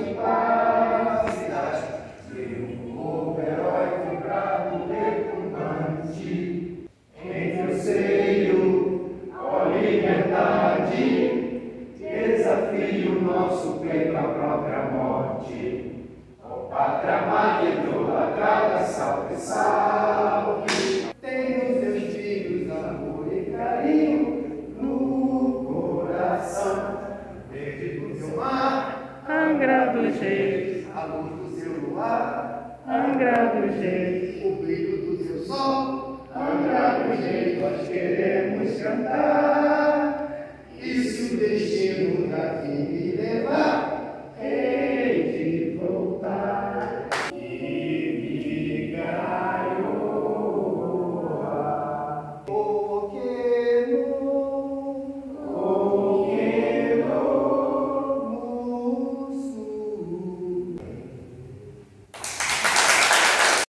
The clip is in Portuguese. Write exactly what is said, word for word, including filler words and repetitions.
de paz. E um povo heróico, bravo, retumbante, entre o seio, ó liberdade, desafio nosso peito à própria morte. Ó pátria amada, idolatrada, salve, salve. Tem os seus filhos, amor e carinho no coração. Verde do seu mar, Angra dos Reis, a luz do seu luar, Angra dos Reis, o brilho do seu sol, Angra dos Reis, nós queremos cantar. E se o destino daqui me levar,